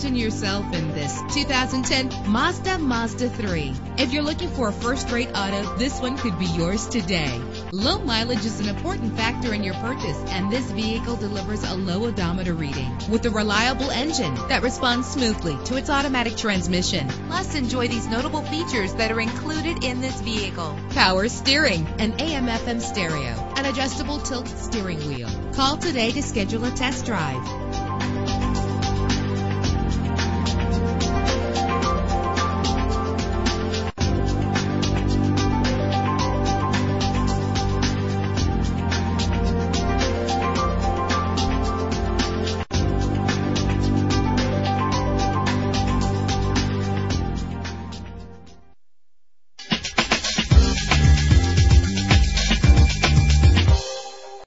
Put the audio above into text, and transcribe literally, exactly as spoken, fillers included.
Imagine yourself in this two thousand ten Mazda Mazda three. If you're looking for a first-rate auto, this one could be yours today. Low mileage is an important factor in your purchase, and this vehicle delivers a low odometer reading with a reliable engine that responds smoothly to its automatic transmission. Plus, enjoy these notable features that are included in this vehicle: power steering, an A M F M stereo, an adjustable tilt steering wheel. Call today to schedule a test drive.